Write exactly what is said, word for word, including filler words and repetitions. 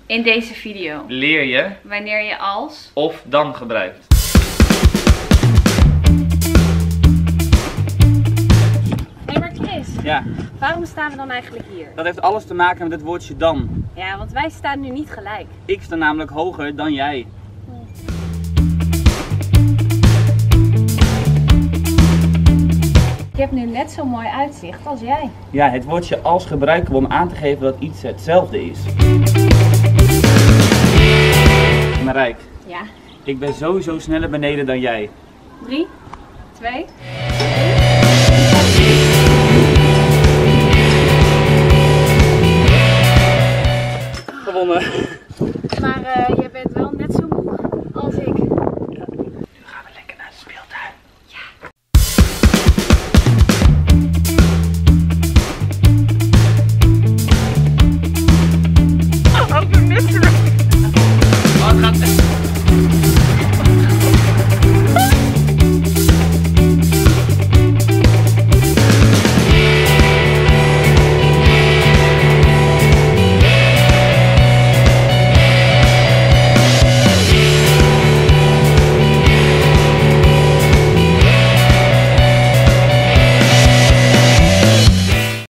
In deze video leer je wanneer je als of dan gebruikt. Hé, maar Chris, Ja, waarom staan we dan eigenlijk hier? dat heeft alles te maken met het woordje dan. Ja, want wij staan nu niet gelijk. Ik sta namelijk hoger dan jij. Ik heb nu net zo'n mooi uitzicht als jij. Ja, het woordje als gebruiken we om aan te geven dat iets hetzelfde is. Marijke, Ja. ik ben sowieso sneller beneden dan jij. Drie, twee. Gewonnen. Maar uh, je